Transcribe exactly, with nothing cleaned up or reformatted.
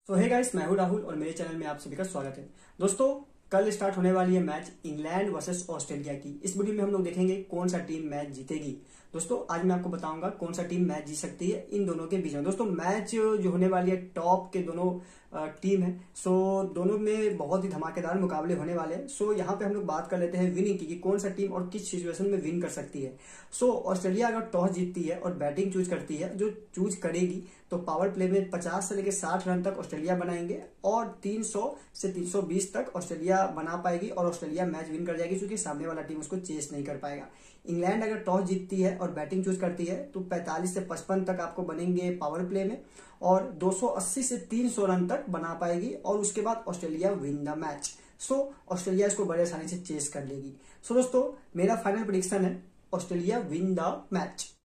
सो hey guys, मैं हूं राहुल और मेरे चैनल में आप सभी का स्वागत है। दोस्तों, कल स्टार्ट होने वाली है मैच इंग्लैंड वर्सेस ऑस्ट्रेलिया की। इस वीडियो में हम लोग देखेंगे कौन सा टीम मैच जीतेगी। दोस्तों, आज मैं आपको बताऊंगा कौन सा टीम मैच जीत सकती है इन दोनों के बीच में। दोस्तों, मैच जो होने वाली है टॉप के दोनों टीम है, सो दोनों में बहुत ही धमाकेदार मुकाबले होने वाले हैं। सो यहाँ पे हम लोग बात कर लेते हैं विनिंग की कि कौन सा टीम और किस सिचुएशन में विन कर सकती है। सो ऑस्ट्रेलिया अगर टॉस जीतती है और बैटिंग चूज करती है, जो चूज करेगी, तो पावर प्ले में पचास से लेकर साठ रन तक ऑस्ट्रेलिया बनाएंगे और तीन सौ से तीन सौ बीस तक ऑस्ट्रेलिया बना पाएगी और ऑस्ट्रेलिया मैच विन कर जाएगी, क्योंकि सामने वाला टीम उसको चेस नहीं कर पाएगा। इंग्लैंड अगर टॉस जीतती है और बैटिंग चूज करती है तो पैंतालीस से पचपन तक आपको बनेंगे पावर प्ले में और दो सौ अस्सी से तीन सौ रन तक बना पाएगी और उसके बाद Australia win the match. So Australia इसको बड़े आसानी से चेस कर लेगी। सो दोस्तों, मेरा फाइनल प्रेडिक्शन है ऑस्ट्रेलिया विन द मैच।